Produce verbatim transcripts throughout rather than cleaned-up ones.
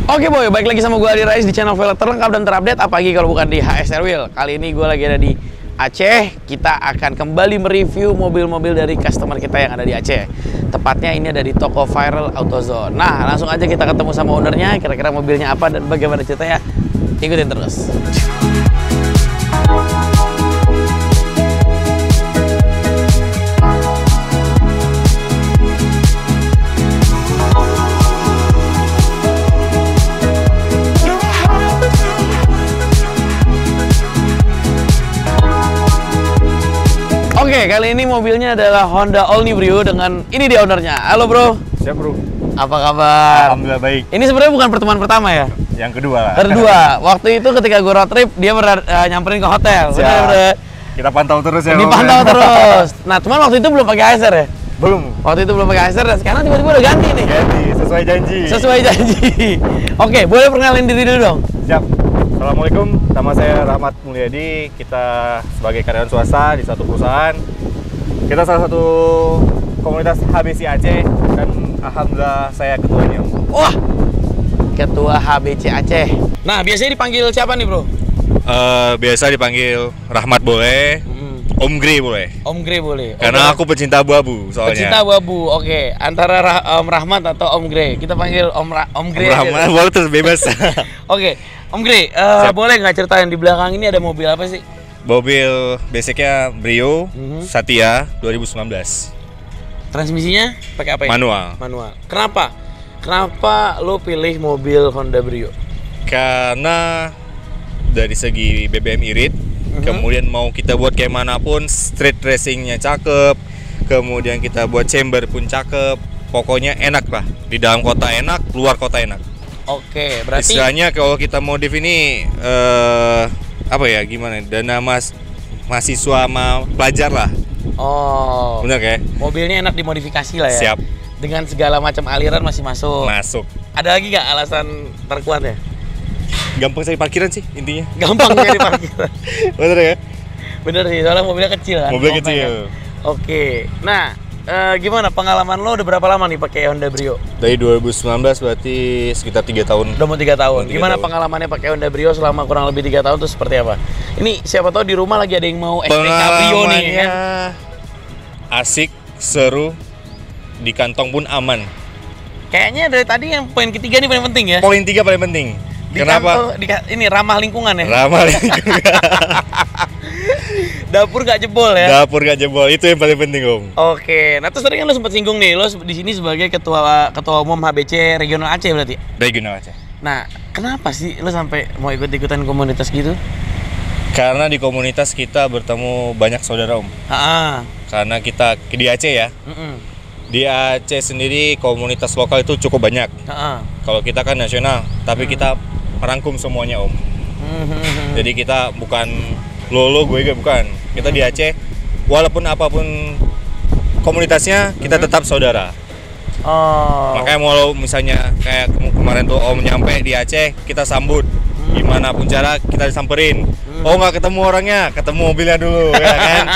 Oke boy, balik lagi sama gue Adi Rais di channel velg terlengkap dan terupdate, apalagi kalau bukan di H S R Wheel. Kali ini gue lagi ada di Aceh. Kita akan kembali mereview mobil-mobil dari customer kita yang ada di Aceh. Tepatnya ini ada di toko Viral AutoZone. Nah, langsung aja kita ketemu sama ownernya, kira-kira mobilnya apa dan bagaimana ceritanya. Ikutin terus. Oke, kali ini mobilnya adalah Honda All New Brio dengan ini dia ownernya. Halo bro. Siap bro. Apa kabar? Alhamdulillah baik. Ini sebenarnya bukan pertemuan pertama ya? Yang kedua lah. Kedua. Waktu itu ketika gue road trip, dia ber, uh, nyamperin ke hotel. Siap. Bener, bro. Kita pantau terus ya. Dipantau terus. Nah, cuman waktu itu belum pakai H S R ya? Belum. Waktu itu belum pakai H S R dan sekarang tiba-tiba udah ganti nih. Ganti, sesuai janji. Sesuai janji. Oke, boleh perkenalin diri dulu dong? Siap. Assalamualaikum, nama saya Rahmat Mulyadi. Kita sebagai karyawan swasta di suatu perusahaan. Kita salah satu komunitas H B C Aceh dan alhamdulillah saya ketuanya. Wah, ketua H B C Aceh. Nah, biasanya dipanggil siapa nih bro? Uh, biasa dipanggil Rahmat boleh, Hmm. Om Gre boleh. Om Gre boleh. Karena Oke. aku pecinta abu-abu soalnya. Pecinta abu-abu, oke. Antara Rah- Om Rahmat atau Om Gre. Kita panggil Om Ra- Om Gre. Om Rahmat boleh terus bebas. Oke, Om Gre, uh, boleh nggak ceritain di belakang ini ada mobil apa sih? Mobil basicnya Brio Mhm. Satya dua ribu sembilan belas. Transmisinya pakai apa ya? Manual. Manual. Kenapa? Kenapa lo pilih mobil Honda Brio? Karena dari segi B B M irit, Mhm. kemudian mau kita buat kayak manapun, street racingnya cakep, kemudian kita buat chamber pun cakep, pokoknya enak lah. Di dalam kota enak, luar kota enak. Oke, berarti Istilahnya kalau kita modif ini eh, apa ya, gimana? Dana mas mahasiswa sama pelajar lah, oh, bener kayak? mobilnya enak dimodifikasi lah ya. Siap, Dengan segala macam aliran masih masuk. masuk. Ada lagi nggak alasan terkuatnya? Gampang cari parkiran sih intinya. Gampang nyari parkir. Bener ya? Bener sih, soalnya mobilnya kecil kan. Mobil compact kecil. kan. Oke, nah eh, gimana pengalaman lo udah berapa lama nih pakai Honda Brio? Dari dua ribu sembilan belas berarti sekitar tiga tahun. Udah mau tiga tahun. Mau tiga Gimana tahun. pengalamannya pakai Honda Brio selama kurang lebih tiga tahun tuh seperti apa? Ini siapa tahu di rumah lagi ada yang mau S T K Brio nih Pengalamannya kan? asik, seru, di kantong pun aman. Kayaknya dari tadi yang poin ketiga nih paling penting ya. Poin tiga paling penting. Di Kenapa? kantong- di ka- ini ramah lingkungan ya. Ramah lingkungan. Dapur gak jebol ya. Dapur gak jebol, itu yang paling penting om. Oke, nah terus tadi kan lo sempat singgung nih, lo di sini sebagai ketua ketua umum H B C Regional Aceh berarti. Regional aja. Nah, kenapa sih lo sampai mau ikut-ikutan komunitas gitu? Karena di komunitas kita bertemu banyak saudara om. Ah, Karena kita di Aceh ya. Di Aceh sendiri komunitas lokal itu cukup banyak. Kalau kita kan nasional, tapi kita merangkum semuanya om. Jadi kita bukan lo lo gue gue bukan. Kita di Aceh, walaupun apapun komunitasnya kita tetap saudara. Oh. Makanya mau misalnya kayak kem- kemarin tuh om nyampe di Aceh, kita sambut. Gimana pun cara kita disamperin. Oh nggak ketemu orangnya, ketemu mobilnya dulu ya kan.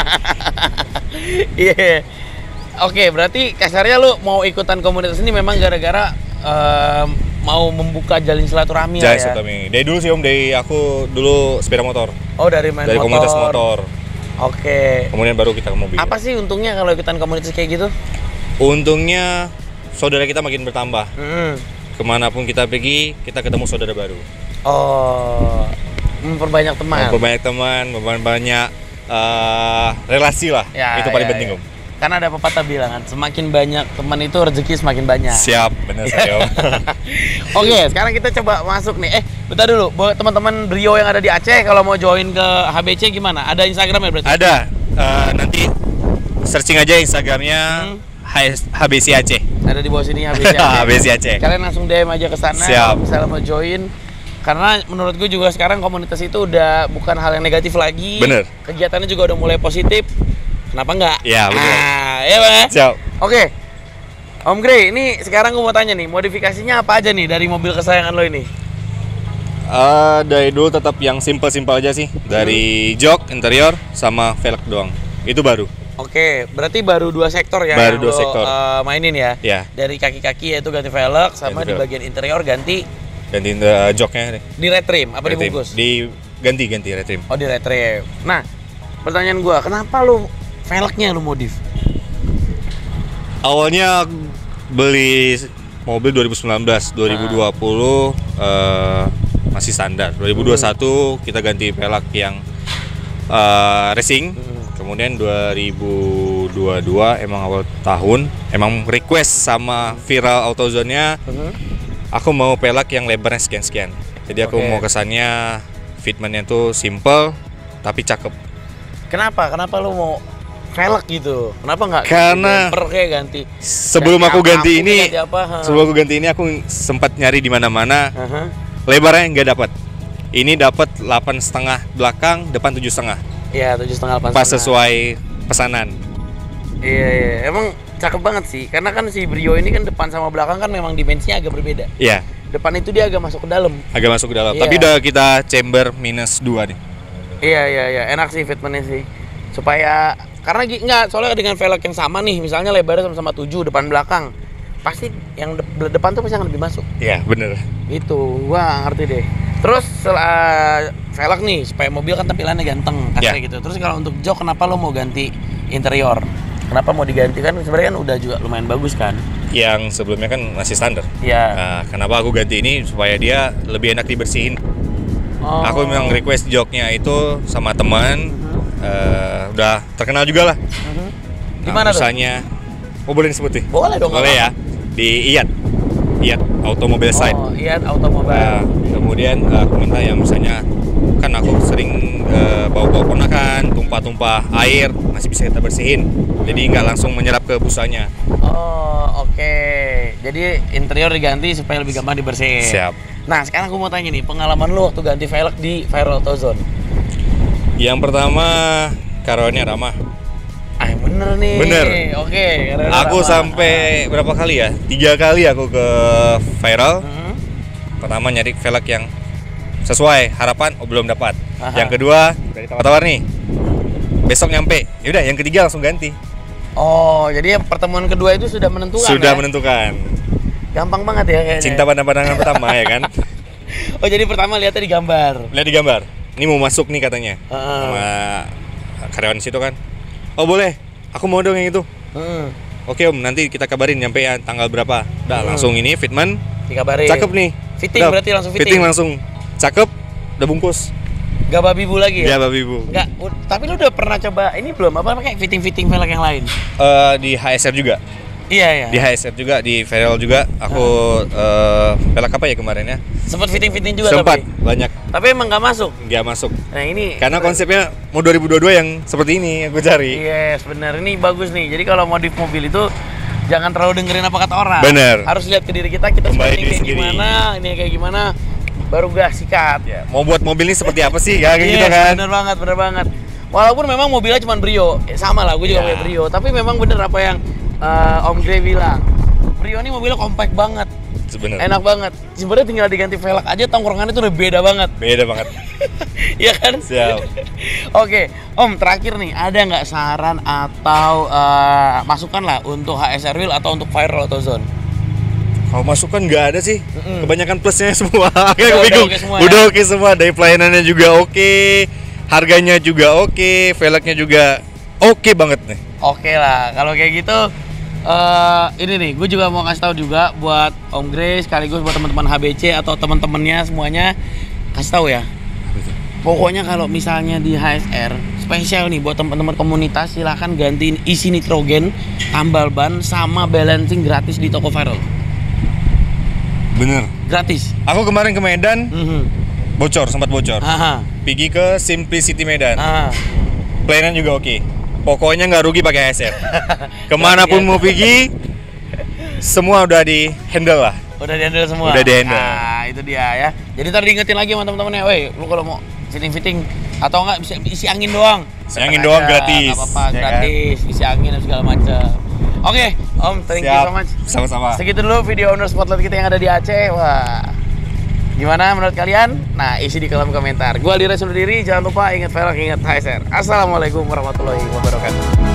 Iya. Oke, berarti kasarnya lu mau ikutan komunitas ini memang gara-gara em, mau membuka jalin silaturahmi lah Jaya ya. Sutami. Dari dulu sih om, dari aku dulu sepeda motor. Oh, dari main Dari motor. komunitas motor. Oke. Kemudian baru kita ke mobil. Apa sih untungnya kalau ikutan komunitas kayak gitu? Untungnya saudara kita makin bertambah. Mm. Kemanapun kita pergi, kita ketemu saudara baru. Oh, memperbanyak teman. Memperbanyak teman, memperbanyak eh, relasi lah. Ya, Itu paling ya, penting ya. om. Karena ada pepatah bilang kan, semakin banyak teman itu rezeki semakin banyak. Siap, benar sekali om. Oke, sekarang kita coba masuk nih. Eh, bentar dulu. Buat teman-teman Brio yang ada di Aceh, kalau mau join ke H B C gimana? Ada Instagramnya berarti? Ada, eh, nanti searching aja Instagramnya Hmm. H B C Aceh. Ada di bawah sini H B C Aceh. H B C Aceh. Kalian langsung D M aja ke sana Siap. kalau misalnya mau join. Karena menurut gue juga sekarang komunitas itu udah bukan hal yang negatif lagi. Bener. Kegiatannya juga udah mulai positif. Kenapa enggak? Iya, betul. Ah, ya Bang. Siap. Oke. Om Gre, ini sekarang gue mau tanya nih, modifikasinya apa aja nih dari mobil kesayangan lo ini? Eh, dari dulu tetap yang simple-simple aja sih. Dari jok, interior, sama velg doang. Itu baru. Oke, berarti baru dua sektor ya Baru yang dua lo, sektor. eh, mainin ya? Ya. Dari kaki-kaki yaitu ganti velg, sama Ganti di velg. bagian interior ganti gantiin uh, joknya deh. Di retrim apa Retrim. dibungkus? Di ganti ganti retrim. Oh, di retrim. Nah, pertanyaan gua, kenapa lu velgnya lu modif? Awalnya beli mobil dua ribu sembilan belas, dua ribu dua puluh uh, masih standar. dua ribu dua puluh satu hmm. kita ganti velg yang uh, racing. Hmm. Kemudian dua ribu dua puluh dua emang awal tahun emang request sama Viral AutoZone-nya. Hmm. Aku mau velg yang lebarnya sekian-sekian. Jadi aku okay. mau kesannya fitmentnya tuh simple tapi cakep. Kenapa? Kenapa lu mau velg gitu? Kenapa nggak? Karena bumper kayak ganti. Sebelum ganti aku ganti apa, ini, apa, sebelum aku ganti ini aku sempat nyari di mana-mana. Uh-huh. Lebarnya nggak dapat. Ini dapat delapan setengah belakang, depan tujuh setengah. Iya, tujuh setengah delapan. Pas sesuai pesanan. Iya, iya, emang cakep banget sih. Karena kan si Brio ini kan depan sama belakang kan memang dimensinya agak berbeda. Iya. Depan itu dia agak masuk ke dalam. Agak masuk ke dalam. Iya. Tapi udah kita chamber minus dua nih. Iya, iya, iya, enak sih fitmentnya sih. Supaya karena enggak, soalnya dengan velg yang sama nih, misalnya lebarnya sama-sama tujuh depan belakang, pasti yang de- depan tuh pasti akan lebih masuk. Iya, bener. Itu, wah ngerti deh. Terus setelah velg nih, supaya mobil kan tampilannya ganteng, kasarnya yeah. gitu. Terus kalau untuk jok, kenapa lo mau ganti interior? Kenapa mau diganti? Kan sebenarnya kan udah juga lumayan bagus kan? Yang sebelumnya kan masih standar. Iya. Nah, kenapa aku ganti ini? Supaya dia lebih enak dibersihin. Oh. Aku memang request joknya itu sama teman. Uh-huh. Uh, udah terkenal juga lah. Uh-huh. Di Nah, mana tuh? misalnya, oh boleh disebutin? Boleh dong. Boleh ya. Di Iyat, Iyat Automobile Side. Oh, Iyat Automobile. Uh, kemudian uh, aku minta yang misalnya, kan aku sering uh, bawa-bawa ponakan, tumpah-tumpah air, masih bisa kita bersihin. Jadi nggak langsung menyerap ke busanya. Oh, oke. Okay. Jadi interior diganti supaya lebih gampang dibersihin. Siap. Nah, sekarang aku mau tanya nih, pengalaman lu waktu ganti velg di Viral AutoZone. Yang pertama, karyawannya ramah. Ah, bener nih. Bener. Oke. Okay, aku ramah. Sampai berapa kali ya? Tiga kali aku ke Viral. Hmm. Pertama nyari velg yang sesuai harapan, oh belum dapat. Aha. Yang kedua, dari tawar-tawar nih. Besok nyampe. Yaudah, yang ketiga langsung ganti. Oh, jadi pertemuan kedua itu sudah menentukan. Sudah ya? menentukan. Gampang banget ya kayaknya. Cinta pada pandangan pertama ya kan. Oh, jadi pertama lihatnya di gambar. Lihat di gambar. Ini mau masuk nih katanya. Uh. Sama karyawan situ kan. Oh boleh. Aku mau dong yang itu. Uh. Oke om, nanti kita kabarin nyampe ya tanggal berapa. Udah uh. langsung ini fitment. Dikabarin. Cakep nih. Fitting udah, berarti langsung fitting. Fitting langsung. Cakep. Udah bungkus. Gak babi bu lagi ya? Gak babi bu. Gak. Tapi lu udah pernah coba ini belum? Apa kayak fitting-fitting velg yang lain? Uh, di H S R juga. Iya iya. Di H S R juga, di Viral juga. Aku uh, velg apa ya kemarin ya? Sempat fitting-fitting juga. Sempat, tapi banyak. Tapi emang nggak masuk. Nggak masuk. Nah ini. Karena konsepnya mau dua ribu dua puluh dua yang seperti ini yang gue cari. Yes, benar. Ini bagus nih. Jadi kalau modif mobil itu jangan terlalu dengerin apa kata orang. Bener. Harus lihat ke diri kita. Kita Kembali kayak gimana, ini kayak gimana. Baru gak sikat. Ya, mau buat mobil ini seperti apa sih? Ya, kayak yes, gitu kan. Bener banget, bener banget. Walaupun memang mobilnya cuma Brio, sama lah, gue juga ya. punya Brio. Tapi memang bener apa yang uh, Om Grey bilang. Brio ini mobilnya compact banget. Sebenernya. Enak banget. Sebenarnya tinggal diganti velg aja, tongkrongannya tuh udah beda banget. Beda banget. Iya kan? Siap. Oke, Om terakhir nih, ada nggak saran atau uh, masukan lah untuk H S R Wheel atau untuk Viral AutoZone? Kalau masukan nggak ada sih, mm-mm. kebanyakan plusnya semua. Kayak udah, bingung. Udah oke semua, udah ya? oke semua, dari pelayanannya juga oke, harganya juga oke, velgnya juga oke banget nih. Oke lah, kalau kayak gitu, uh, ini nih, gue juga mau kasih tahu juga buat Om Grey sekaligus buat teman-teman H B C atau teman-temannya semuanya, kasih tahu ya. Pokoknya kalau misalnya di H S R spesial nih buat teman-teman komunitas, silahkan gantiin isi nitrogen, tambal ban sama balancing gratis di toko Viral. Bener. Gratis. Aku kemarin ke Medan, mm-hmm. bocor, sempat bocor. Aha. Pergi ke Simplicity Medan. Aha. Pelayanan juga oke. Pokoknya nggak rugi pakai H S R. Kemanapun mau pergi, semua udah di handle lah. Udah di handle semua. Udah di handle. Nah, itu dia ya. Jadi ntar diingetin lagi sama teman-temannya, weh, lu kalau mau fitting-fitting atau enggak bisa isi angin doang. Isi angin doang gratis. Enggak apa-apa, ya gratis. Kan? Isi angin dan segala macam. Oke, okay, Om, thank Siap. you so much. Sama-sama. Segitu dulu video owner spotlight kita yang ada di Aceh. Wah, gimana menurut kalian? Nah, isi di kolom komentar. Gua Aldi Rasul diri, jangan lupa ingat velg, ingat H S R. Assalamualaikum warahmatullahi wabarakatuh.